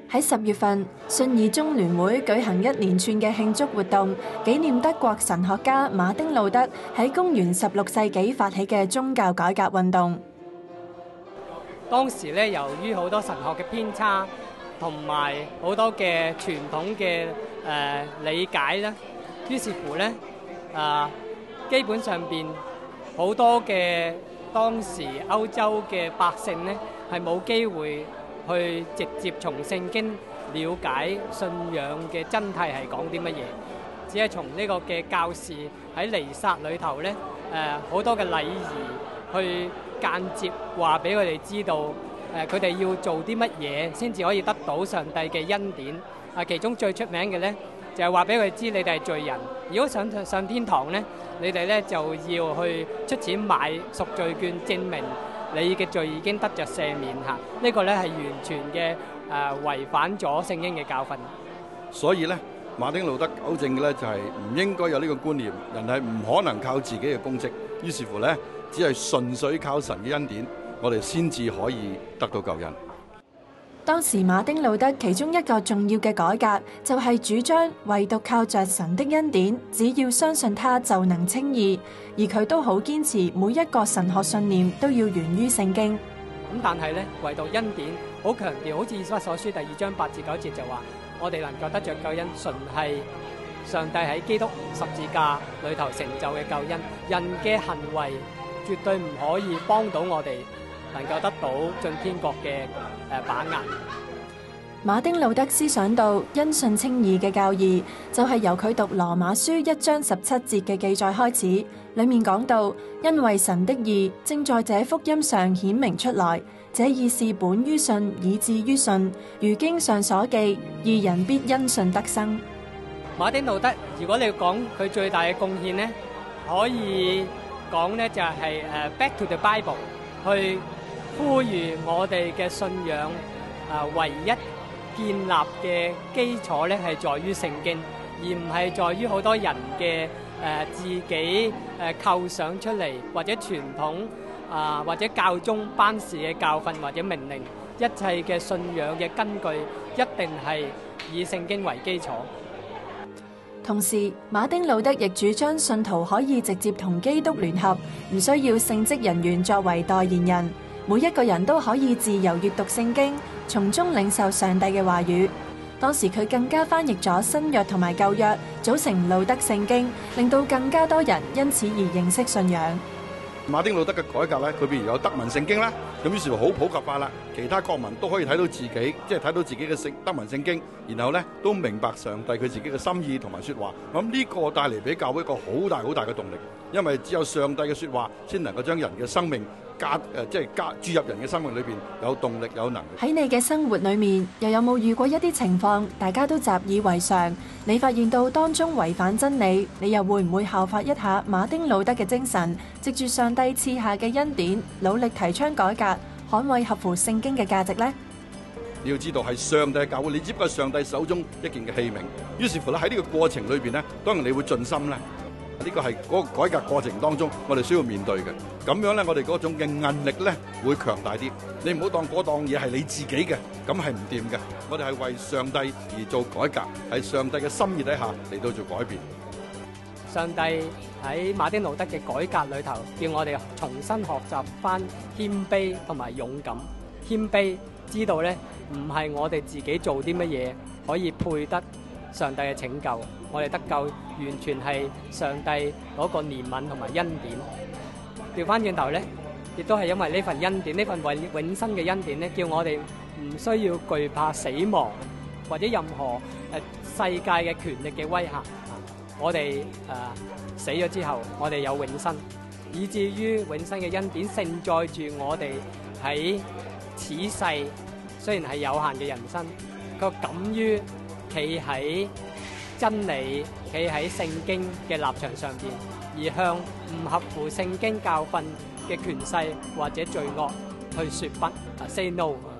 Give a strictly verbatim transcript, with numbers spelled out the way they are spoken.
喺十月份，信義中聯會舉行一連串嘅慶祝活動，紀念德國神學家馬丁路德喺公元十六世紀發起嘅宗教改革運動。 當時咧，由於好多神學嘅偏差，同埋好多嘅傳統嘅誒、呃、理解咧，於是乎咧，啊、呃、基本上邊好多嘅當時歐洲嘅百姓咧，係冇機會去直接從聖經了解信仰嘅真諦係講啲乜嘢，只係從呢個嘅教士喺彌撒裏頭咧，誒好多嘅禮儀去間接話俾佢哋知道，誒佢哋要做啲乜嘢先至可以得到上帝嘅恩典。啊，其中最出名嘅咧就係話俾佢哋知，你哋係罪人，如果想上天堂咧，你哋咧就要去出錢買贖罪券，證明你嘅罪已經得着赦免嚇。呢個咧係完全嘅誒違反咗聖經嘅教訓。 所以咧，馬丁路德糾正嘅咧就係唔應該有呢個觀念，人係唔可能靠自己嘅功績。於是乎咧，只係純粹靠神嘅恩典，我哋先至可以得到救恩。 當時馬丁路德其中一個重要嘅改革，就係主張唯獨靠着神的恩典，只要相信他就能稱義。而佢都好堅持每一個神學信念都要源於聖經。 咁但係咧，唯獨恩典好強調，好似以弗所書第二章八至九節就話，我哋能夠得着救恩，純係上帝喺基督十字架裏頭成就嘅救恩。人嘅行為絕對唔可以幫到我哋能夠得到進天國嘅誒把握。 馬丁路德思想到因信稱義嘅教義，就係由佢讀羅馬書一章十七節嘅記載開始，裏面講到，因為神的義正在這福音上顯明出來，這義是本於信，以致於信。如經上所記，義人必因信得生。 馬丁路德，如果你要講佢最大嘅貢獻呢，可以講呢就係誒 Back to the Bible， 去呼籲我哋嘅信仰啊，唯一建立嘅基礎咧係在於聖經，而唔係在於好多人嘅誒自己誒構想出嚟，或者傳統啊，或者教宗頒示嘅教訓或者命令。一切嘅信仰嘅根據一定係以聖經為基礎。 同時，馬丁路德亦主張信徒可以直接同基督聯合，唔需要聖職人員作為代言人。每一個人都可以自由閱讀聖經，從中領受上帝嘅話語。當時佢更加翻譯咗新約同埋舊約，組成路德聖經，令到更加多人因此而認識信仰。 馬丁路德嘅改革咧，佢譬如有德文聖經啦，咁於是乎好普及化啦，其他國民都可以睇到自己，即係睇到自己嘅聖德文聖經，然後咧都明白上帝佢自己嘅心意同埋説話。咁呢個帶嚟俾教會一個好大好大嘅動力，因為只有上帝嘅説話先能夠將人嘅生命加誒，即係加注入人嘅生命裏邊有動力有能力。 喺你嘅生活裏面，又有冇遇過一啲情況，大家都習以為常？你發現到當中違反真理，你又會唔會效法一下馬丁路德嘅精神，藉住上帝賜下嘅恩典，努力提倡改革，捍衛合乎聖經嘅價值呢？ 你要知道係上帝嘅教會，你只不過係上帝手中一件嘅器皿。於是乎咧喺呢個過程裏邊咧，當然你會盡心咧。呢個係嗰個改革過程當中，我哋需要面對嘅。咁樣咧，我哋嗰種嘅韌力咧會強大啲。你唔好當嗰檔嘢係你自己嘅，咁係唔掂嘅。我哋係為上帝而做改革，喺上帝嘅心意底下嚟到做改變。 上帝喺馬丁路德嘅改革裏頭，叫我哋重新學習翻謙卑同埋勇敢。謙卑知道咧，唔係我哋自己做啲乜嘢可以配得上帝嘅拯救，我哋得救完全係上帝嗰個憐憫同埋恩典。調翻轉頭咧，亦都係因為呢份恩典，呢份為永生嘅恩典咧，叫我哋唔需要懼怕死亡或者任何誒世界嘅權力嘅威嚇。我哋誒死咗之後，我哋有永生，以至於永生嘅恩典承載住我哋喺此世雖然係有限嘅人生，個敢於企喺真理、企喺聖經嘅立場上邊，而向唔合乎聖經教訓嘅權勢或者罪惡去說不，啊 say no。